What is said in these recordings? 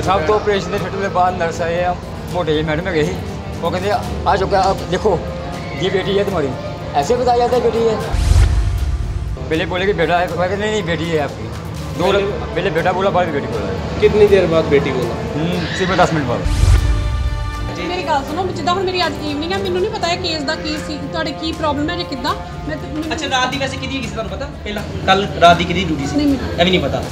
सब तो ऑपरेशन के फिट के बाद नर्स आए मोटे जी मैडम गए वो कहते आ चुका आप देखो ये बेटी है तुम्हारी, ऐसे बताया जाता है बेटी है। पहले बोले कि बेटा है, कहते नहीं बेटी है आपकी। दो पहले बेटा बोला, बाद में बेटी बोला। कितनी देर बाद बेटी बोला? सिर्फ 10 मिनट बाद। मेरी गल सुनो, जिदा हम मेरी अज इवनिंग है, मैनू नहीं पता है केस दा की सी, तुहाडे की प्रॉब्लम है जे किदां मैं अच्छा रात दी वैसे किदी किसी ਤੁਹਾਨੂੰ पता? पहला कल रात दी किदी ड्यूटी सी? नहीं ਇਹ ਵੀ नहीं पता।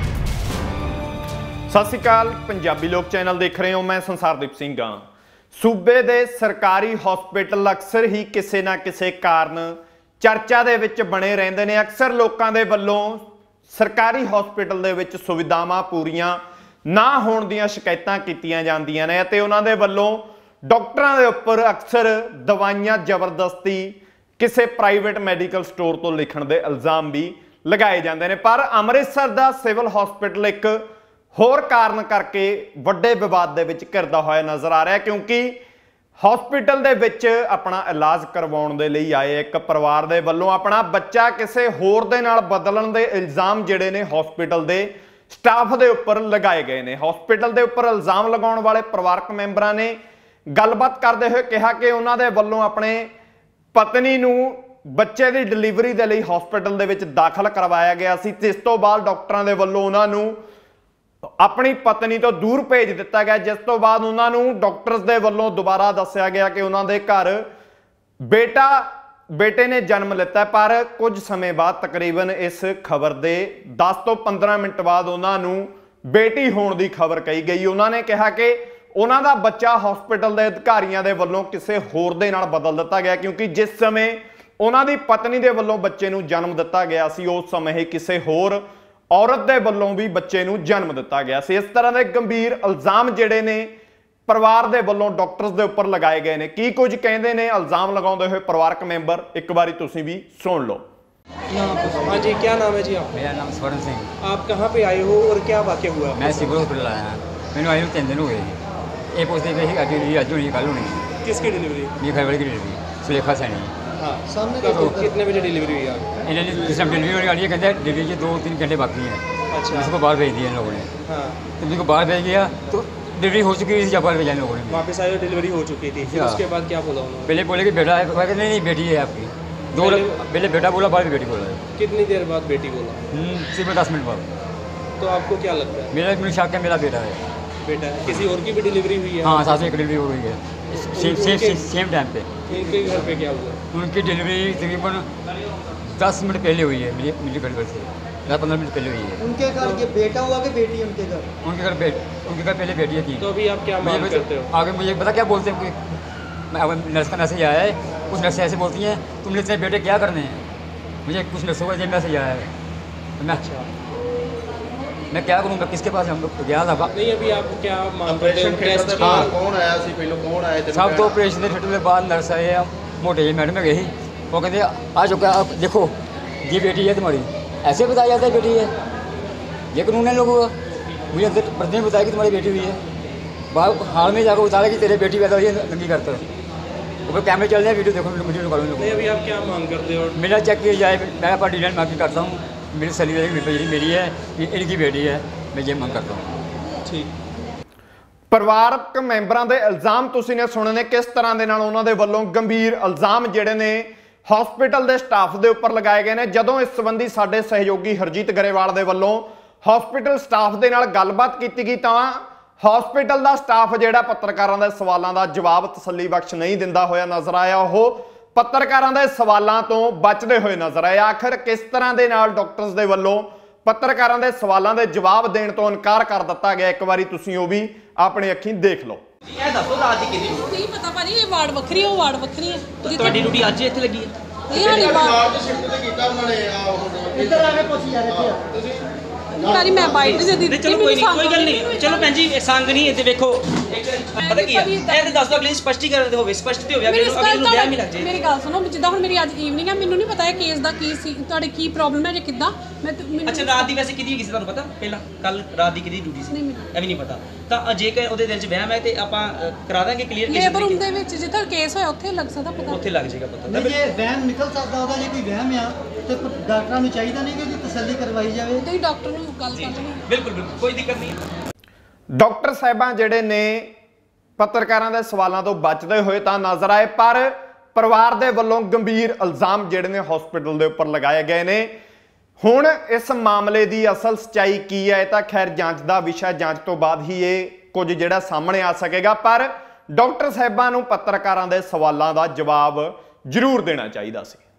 ਸਤਿ ਸ਼੍ਰੀ ਅਕਾਲ, ਪੰਜਾਬੀ ਲੋਕ ਚੈਨਲ ਦੇਖ ਰਹੇ ਹੋ। ਮੈਂ ਸੰਸਾਰਦੀਪ ਸਿੰਘ ਹਾਂ। ਸੂਬੇ ਦੇ ਸਰਕਾਰੀ ਹਸਪੀਟਲ ਅਕਸਰ ਹੀ ਕਿਸੇ ਨਾ ਕਿਸੇ ਕਾਰਨ ਚਰਚਾ ਦੇ ਵਿੱਚ ਬਣੇ ਰਹਿੰਦੇ ਨੇ। ਅਕਸਰ ਲੋਕਾਂ ਦੇ ਵੱਲੋਂ ਸਰਕਾਰੀ ਹਸਪੀਟਲ ਦੇ ਵਿੱਚ ਸੁਵਿਧਾਵਾਂ ਪੂਰੀਆਂ ਨਾ ਹੋਣ ਦੀਆਂ ਸ਼ਿਕਾਇਤਾਂ ਕੀਤੀਆਂ ਜਾਂਦੀਆਂ ਨੇ ਅਤੇ ਉਹਨਾਂ ਦੇ ਵੱਲੋਂ ਡਾਕਟਰਾਂ ਦੇ ਉੱਪਰ ਅਕਸਰ ਦਵਾਈਆਂ ਜ਼ਬਰਦਸਤੀ ਕਿਸੇ ਪ੍ਰਾਈਵੇਟ ਮੈਡੀਕਲ ਸਟੋਰ ਤੋਂ ਲਿਖਣ ਦੇ ਇਲਜ਼ਾਮ ਵੀ ਲਗਾਏ ਜਾਂਦੇ ਨੇ। ਪਰ ਅੰਮ੍ਰਿਤਸਰ ਦਾ ਸਿਵਲ ਹਸਪੀਟਲ ਇੱਕ ਹੋਰ ਕਾਰਨ ਕਰਕੇ ਵੱਡੇ ਵਿਵਾਦ ਦੇ ਵਿੱਚ ਘਿਰਦਾ ਹੋਇਆ ਨਜ਼ਰ ਆ ਰਿਹਾ, ਕਿਉਂਕਿ ਹਸਪੀਟਲ ਦੇ ਵਿੱਚ ਆਪਣਾ ਇਲਾਜ ਕਰਵਾਉਣ ਦੇ ਲਈ ਆਏ ਇੱਕ ਪਰਿਵਾਰ ਦੇ ਵੱਲੋਂ ਆਪਣਾ ਬੱਚਾ ਕਿਸੇ ਹੋਰ ਦੇ ਨਾਲ ਬਦਲਣ ਦੇ ਇਲਜ਼ਾਮ ਜਿਹੜੇ ਨੇ ਹਸਪੀਟਲ ਦੇ ਸਟਾਫ ਦੇ ਉੱਪਰ ਲਗਾਏ ਗਏ ਨੇ। ਹਸਪੀਟਲ ਦੇ ਉੱਪਰ ਇਲਜ਼ਾਮ ਲਗਾਉਣ ਵਾਲੇ ਪਰਿਵਾਰਕ ਮੈਂਬਰਾਂ ਨੇ ਗੱਲਬਾਤ ਕਰਦੇ ਹੋਏ ਕਿਹਾ ਕਿ ਉਹਨਾਂ ਦੇ ਵੱਲੋਂ ਆਪਣੇ ਪਤਨੀ ਨੂੰ ਬੱਚੇ ਦੀ ਡਿਲੀਵਰੀ ਦੇ ਲਈ ਹਸਪੀਟਲ ਦੇ ਵਿੱਚ ਦਾਖਲ ਕਰਵਾਇਆ ਗਿਆ ਸੀ ਤੇ ਇਸ ਤੋਂ ਬਾਅਦ ਡਾਕਟਰਾਂ ਦੇ ਵੱਲੋਂ ਉਹਨਾਂ ਨੂੰ ਆਪਣੀ ਪਤਨੀ ਤੋਂ ਦੂਰ ਭੇਜ ਦਿੱਤਾ ਗਿਆ, ਜਿਸ ਤੋਂ ਬਾਅਦ ਉਹਨਾਂ ਨੂੰ ਡਾਕਟਰਸ ਦੇ ਵੱਲੋਂ ਦੁਬਾਰਾ ਦੱਸਿਆ ਗਿਆ ਕਿ ਉਹਨਾਂ ਦੇ ਘਰ ਬੇਟੇ ਨੇ ਜਨਮ ਲਿੱਤਾ। ਪਰ ਕੁਝ ਸਮੇਂ ਬਾਅਦ ਤਕਰੀਬਨ ਇਸ ਖਬਰ ਦੇ 10 ਤੋਂ 15 ਮਿੰਟ ਬਾਅਦ ਉਹਨਾਂ ਨੂੰ ਬੇਟੀ ਹੋਣ ਦੀ ਖਬਰ ਕਹੀ ਗਈ। ਉਹਨਾਂ ਨੇ ਕਿਹਾ ਕਿ ਉਹਨਾਂ ਦਾ ਬੱਚਾ ਹਸਪੀਟਲ ਦੇ ਅਧਿਕਾਰੀਆਂ ਦੇ ਵੱਲੋਂ ਕਿਸੇ ਹੋਰ ਦੇ ਨਾਲ ਬਦਲ ਦਿੱਤਾ ਗਿਆ, ਕਿਉਂਕਿ ਜਿਸ ਸਮੇਂ ਉਹਨਾਂ ਦੀ ਪਤਨੀ ਦੇ ਵੱਲੋਂ ਬੱਚੇ ਨੂੰ ਜਨਮ ਦਿੱਤਾ ਗਿਆ ਸੀ ਉਸ ਸਮੇਂ ਹੀ ਕਿਸੇ ਹੋਰ ਔਰਤ ਦੇ ਵੱਲੋਂ ਵੀ ਬੱਚੇ ਨੂੰ ਜਨਮ ਦਿੱਤਾ ਗਿਆ ਸੀ। ਇਸ ਤਰ੍ਹਾਂ ਦੇ ਗੰਭੀਰ ਇਲਜ਼ਾਮ ਜਿਹੜੇ ਨੇ ਪਰਿਵਾਰ ਦੇ ਵੱਲੋਂ ਡਾਕਟਰਸ ਦੇ ਉੱਪਰ ਲਗਾਏ ਗਏ ਨੇ। ਕੀ ਕੁਝ ਕਹਿੰਦੇ ਨੇ ਇਲਜ਼ਾਮ ਲਗਾਉਂਦੇ ਹੋਏ ਪਰਿਵਾਰਕ ਮੈਂਬਰ, ਇੱਕ ਵਾਰੀ ਤੁਸੀਂ ਵੀ ਸੁਣ ਲਓ। हाँ जी, क्या नाम है जी आप? मेरा नाम स्वर्ण सिंह। आप कहाँ पे आए हो और क्या वाक़या हुआ? मैं सिविल हॉस्पिटल आया, मैंने आई 3 दिन हो गए। ये पूछते कि अज होनी कल होनी। किसकी डिलीवरी? मेरी घर वाली की डिलीवरी सुलेखा सैनी। हाँ, सामने कितने बजे डिलीवरी हुई आप? इन्होंने जिस टाइम डिलीवरी होने वाली है कहते हैं डिलीवरी के 2-3 घंटे बाकी हैं। अच्छा, उसको बाहर भेज दिया इन लोगों ने। हाँ, तो उनको बाहर भेज दिया तो डिलीवरी हो चुकी थी, जब बाहर भेजा इन लोगों ने। वापस आए डिलीवरी हो चुकी थी, फिर हाँ। उसके बाद क्या बोला उन्होंने? पहले बोले कि बेटा है, कहते नहीं बेटी है आपकी। पहले बेटा बोला, बाद में बेटी बोला। कितनी देर बाद बेटी बोला? सिर्फ 10 मिनट बाद। तो आपको क्या लगता है? मेरा शक है मेरा बेटा है। बेटा है? किसी और की भी डिलीवरी हुई है? हाँ, साथ में एक डिलीवरी हो गई है सेम टाइम पे। उनके घर पे क्या हुआ? उनकी डिलीवरी तकरीबन 10 मिनट पहले हुई है, मेरे घर से 10-15 मिनट पहले हुई है। उनके घर ये बेटा हुआ कि बेटी? उनके घर पहले बेटी थी। तो अभी आप क्या मांग करते हो? आगे मुझे पता क्या बोलते हैं कि अब नर्स का मैसेज आया है, कुछ नर्सें ऐसे बोलती हैं तुमने इतने बेटे क्या करने हैं। मुझे कुछ नर्सों का मैसेज आया है, मैं क्या करूँगा, किसके पास हम लोग गया था। नहीं, अभी आप क्या मांग करते हो? टेस्ट हाँ। कौन आया सी पहले कौन आए थे? सब तो ऑपरेशन के फिट के बाद नर्स आए मोटे जी मैडम गई वो कहते आ चुका आप देखो ये बेटी है तुम्हारी, ऐसे बताया जाता है बेटी है। ये कानून है लोगों का। मुझे अंदर पर्दे में बताया कि तुम्हारी बेटी हुई है, बाहर हाल में जाकर बता रहा कि तेरे बेटी पैदा हुई है, नंगी करते ऊपर कैमरे चल रहे हैं, वीडियो देखो वीडियो निकालो। नहीं, अभी आप क्या मांग करते हो? मेरा चेक किया जाए, मैं अपना डिटेल मांग करता हूँ, मेरी सैलरी मेरी है, इनकी बेटी है, मैं ये मांग करता हूँ। ठीक। ਪਰਿਵਾਰਕ ਮੈਂਬਰਾਂ ਦੇ ਇਲਜ਼ਾਮ ਤੁਸੀਂ ਨੇ ਸੁਣੇ ਨੇ ਕਿਸ ਤਰ੍ਹਾਂ ਦੇ ਨਾਲ ਉਹਨਾਂ ਦੇ ਵੱਲੋਂ ਗੰਭੀਰ ਇਲਜ਼ਾਮ ਜਿਹੜੇ ਨੇ ਹਸਪੀਟਲ ਦੇ ਸਟਾਫ ਦੇ ਉੱਪਰ ਲਗਾਏ ਗਏ ਨੇ। ਜਦੋਂ ਇਸ ਸੰਬੰਧੀ ਸਾਡੇ ਸਹਿਯੋਗੀ ਹਰਜੀਤ ਗਰੇਵਾਲ ਦੇ ਵੱਲੋਂ ਹਸਪੀਟਲ ਸਟਾਫ ਦੇ ਨਾਲ ਗੱਲਬਾਤ ਕੀਤੀ ਗਈ ਤਾਂ ਹਸਪੀਟਲ ਦਾ ਸਟਾਫ ਜਿਹੜਾ ਪੱਤਰਕਾਰਾਂ ਦੇ ਸਵਾਲਾਂ ਦਾ ਜਵਾਬ ਤਸੱਲੀ ਬਖਸ਼ ਨਹੀਂ ਦਿੰਦਾ ਹੋਇਆ ਨਜ਼ਰ ਆਇਆ। ਉਹ ਪੱਤਰਕਾਰਾਂ ਦੇ ਸਵਾਲਾਂ ਤੋਂ ਬਚਦੇ ਹੋਏ ਨਜ਼ਰ ਆਏ। ਆਖਰ ਕਿਸ ਤਰ੍ਹਾਂ ਦੇ ਨਾਲ ਡਾਕਟਰਸ ਦੇ ਵੱਲੋਂ ਪੱਤਰਕਾਰਾਂ ਦੇ ਸਵਾਲਾਂ ਦੇ ਜਵਾਬ ਦੇਣ ਤੋਂ ਇਨਕਾਰ ਕਰ ਦਿੱਤਾ ਗਿਆ, ਇੱਕ ਵਾਰੀ ਤੁਸੀਂ ਉਹ ਵੀ ਆਪਣੀ ਅੱਖੀਂ ਦੇਖ ਲਓ। ਇਹ ਦੱਸੋ ਰਾਤ ਦੀ ਕਿੰਨੀ ਡਿਊਟੀ? ਨਹੀਂ ਪਤਾ ਭਾਜੀ, ਇਹ ਵਾਰਡ ਵੱਖਰੀ ਹੈ, ਉਹ ਵਾਰਡ ਵੱਖਰੀ ਹੈ। ਤੁਹਾਡੀ ਡਿਊਟੀ ਅੱਜ ਇੱਥੇ ਲੱਗੀ ਹੈ? ਇਹ ਹਾਲੀ ਵਾਰਡ शिफ्ट तो किया उन्होंने इधर आके पूछ यार इधर ਭਾਜੀ ਮੈਂ ਬਾਈਟ ਨਹੀਂ ਦੇ ਦਿੱਤੀ। ਚਲੋ ਕੋਈ ਨਹੀਂ, ਕੋਈ ਗੱਲ ਨਹੀਂ। ਚਲੋ ਭੈਣ ਜੀ, ਸੰਗ ਨਹੀਂ ਇੱਥੇ ਵੇਖੋ ਪਤਾ ਕੀ ਹੈ, ਇਹ ਤੇ ਦੱਸ ਦੋ ਅਗਲੀ ਸਪਸ਼ਟੀਕਰਨ ਤੇ ਹੋਵੇ, ਸਪਸ਼ਟ ਤੇ ਹੋਵੇ, ਅਗਲੇ ਨੂੰ ਵਿਆਹ ਵੀ ਲੱਗ ਜਾਏ। ਮੇਰੀ ਗੱਲ ਸੁਣੋ, ਜਿੱਦਾਂ ਹੁਣ ਮੇਰੀ ਅੱਜ ਇਵਨਿੰਗ ਹੈ, ਮੈਨੂੰ ਨਹੀਂ ਪਤਾ ਹੈ ਕੇਸ ਦਾ ਕੀ ਸੀ, ਤੁਹਾਡੇ ਕੀ ਪ੍ਰੋਬਲਮ ਹੈ ਜੇ ਕਿਦਾਂ ਮੈਂ ਅੱਛਾ ਰਾਤ ਦੀ ਵੈਸੇ ਕਿਹਦੀ ਕਿਸੇ ਤੁਹਾਨੂੰ ਪਤਾ? ਪਹਿਲਾਂ ਕੱਲ ਰਾਤ ਦੀ ਕਿਹਦੀ ਡਿਊਟੀ ਸੀ? ਇਹ ਵੀ ਨਹੀਂ ਪਤਾ। ਤਾਂ ਜੇਕਰ ਉਹਦੇ ਦਿਲ 'ਚ ਵਹਿਮ ਹੈ ਤੇ ਆਪਾਂ ਕਰਾ ਦਾਂਗੇ ਕਲੀਅਰ। ਲੇਬਰ ਰੂਮ ਦੇ ਵਿੱਚ ਜਿੱਥੇ ਕੇਸ ਹੋਇਆ ਉੱਥੇ ਲੱਗ ਸਕਦਾ ਪਤਾ, ਉੱਥੇ ਲੱਗ ਜਾਏਗਾ ਪਤਾ। नहीं ये वहम निकल सकता होगा, जे कोई वहम आ तो डॉक्टਰਾਂ ਨੂੰ ਚਾਹੀਦਾ ਨਹੀਂ ਕਿ ਉਹਦੀ ਤਸੱਲੀ ਕਰਵਾਈ ਜਾਵੇ। ਤੇ ਡਾਕਟਰ ਨੂੰ ਗੱਲ ਕਰ ਲੈਣੀ। ਬਿਲਕੁਲ ਬਿਲਕੁਲ, ਕੋਈ ਦਿੱਕਤ ਨਹੀਂ। ਡਾਕਟਰ ਸਾਹਿਬਾਂ ਜਿਹੜੇ ਨੇ ਪੱਤਰਕਾਰਾਂ ਦੇ ਸਵਾਲਾਂ ਤੋਂ ਬਚਦੇ ਹੋਏ ਤਾਂ ਨਜ਼ਰ ਆਏ, ਪਰ ਪਰਿਵਾਰ ਦੇ ਵੱਲੋਂ ਗੰਭੀਰ ਇਲਜ਼ਾਮ ਜਿਹੜੇ ਨੇ ਹਸਪੀਟਲ ਦੇ ਉੱਪਰ ਲਗਾਏ ਗਏ ਨੇ। ਹੁਣ ਇਸ ਮਾਮਲੇ ਦੀ ਅਸਲ ਸੱਚਾਈ ਕੀ ਹੈ ਇਹ ਤਾਂ ਖੈਰ ਜਾਂਚ ਦਾ ਵਿਸ਼ਾ, ਜਾਂਚ ਤੋਂ ਬਾਅਦ ਹੀ ਇਹ ਕੁਝ ਜਿਹੜਾ ਸਾਹਮਣੇ ਆ ਸਕੇਗਾ, ਪਰ ਡਾਕਟਰ ਸਾਹਿਬਾਂ ਨੂੰ ਪੱਤਰਕਾਰਾਂ ਦੇ ਸਵਾਲਾਂ ਦਾ ਜਵਾਬ ਜ਼ਰੂਰ ਦੇਣਾ ਚਾਹੀਦਾ ਸੀ।